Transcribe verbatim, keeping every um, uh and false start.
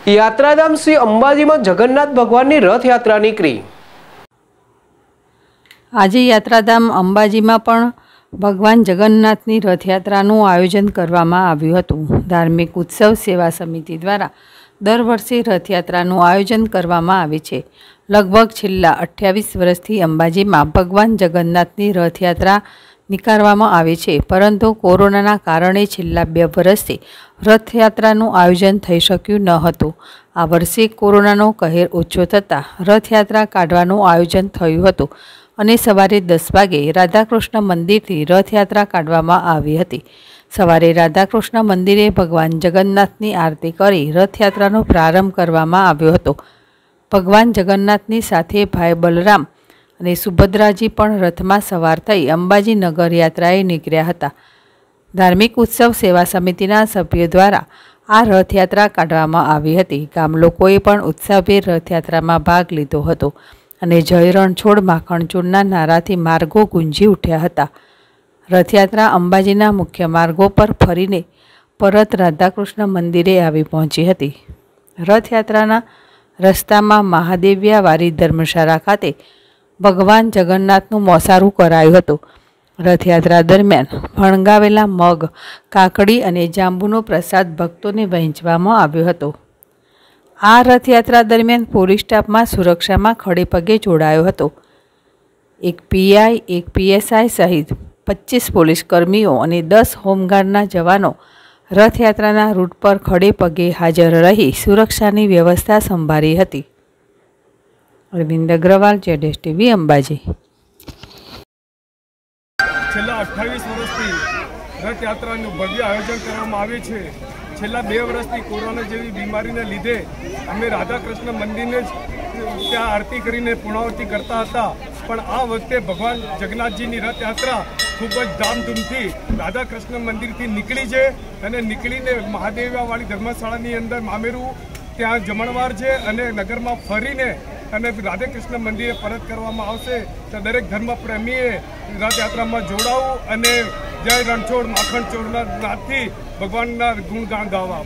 યાત્રાધામ શ્રી અંબાજીમાં જગન્નાથ ભગવાનની રથયાત્રા નીકળી। આજે યાત્રાધામ અંબાજીમાં પણ ભગવાન જગન્નાથની રથયાત્રાનું આયોજન કરવામાં આવ્યું હતું। ધાર્મિક ઉત્સવ સેવા સમિતિ દ્વારા દર વર્ષે રથયાત્રાનું આયોજન કરવામાં આવે છે। લગભગ છેલ્લા અઠ્યાવીસ વર્ષથી અંબાજીમાં ભગવાન જગન્નાથની રથયાત્રા નીકાળવામાં આવે છે, પરંતુ કોરોનાના કારણે છેલ્લા બે વર્ષથી રથયાત્રાનું આયોજન થઈ શક્યું ન હતું। આ વર્ષે કોરોનાનો કહેર ઓછો થતાં રથયાત્રા કાઢવાનું આયોજન થયું હતું અને સવારે દસ વાગે રાધાકૃષ્ણ મંદિરથી રથયાત્રા કાઢવામાં આવી હતી। સવારે રાધાકૃષ્ણ મંદિરે ભગવાન જગન્નાથની આરતી કરી રથયાત્રાનો પ્રારંભ કરવામાં આવ્યો હતો। ભગવાન જગન્નાથની સાથે ભાઈ બલરામ અને સુભદ્રાજી પણ રથમાં સવાર થઈ અંબાજી નગર યાત્રાએ નીકળ્યા હતા। ધાર્મિક ઉત્સવ સેવા સમિતિના સભ્યો દ્વારા આ રથયાત્રા કાઢવામાં આવી હતી। ગામ લોકોએ પણ ઉત્સાહભેર રથયાત્રામાં ભાગ લીધો હતો અને જય રણછોડ માખણચોરના નારાથી માર્ગો ગુંજી ઉઠ્યા હતા। રથયાત્રા અંબાજીના મુખ્ય માર્ગો પર ફરીને પરત રાધાકૃષ્ણ મંદિરે આવી પહોંચી હતી। રથયાત્રાના રસ્તામાં મહાદેવ્યા વારી ધર્મશાળા ખાતે ભગવાન જગન્નાથનું મોસારું કરાયું હતું। રથયાત્રા દરમિયાન ફણગાવેલા મગ, કાકડી અને જાંબુનો પ્રસાદ ભક્તોને વહેંચવામાં આવ્યો હતો। આ રથયાત્રા દરમિયાન પોલીસ સ્ટાફમાં સુરક્ષામાં ખડે પગે જોડાયો હતો। એક પીઆઈ, એક પીએસઆઈ સહિત પચીસ પોલીસ કર્મીઓ અને દસ હોમગાર્ડના જવાનો રથયાત્રાના રૂટ પર ખડે પગે હાજર રહી સુરક્ષાની વ્યવસ્થા સંભાળી હતી। અરવિંદ અગ્રવાલ, જેડેશ ટીવી, અંબાજી। છેલ્લા અઠ્ઠાવીસ વર્ષથી રથયાત્રાનું ભવ્ય આયોજન કરવામાં આવે છે। છેલ્લા બે વર્ષથી કોરોના જેવી બીમારીને લીધે અમે રાધાકૃષ્ણ મંદિરને જ ત્યાં આરતી કરીને પૂર્ણાવતી કરતા હતા, પણ આ વખતે ભગવાન જગન્નાથજીની રથયાત્રા ખૂબ જ ધામધૂમથી રાધાકૃષ્ણ મંદિરથી નીકળી છે અને નીકળીને મહાદેવવાળી ધર્મશાળાની અંદર મામેરું ત્યાં જમણવાર છે અને નગરમાં ફરીને અને રાધાકૃષ્ણ મંદિરે પરત કરવામાં આવશે। તો દરેક ધર્મ પ્રેમીએ રથયાત્રામાં જોડાવું અને જય રણછોડ માખણચોરના નાથથી ભગવાનના ગુણગાન ગાવા।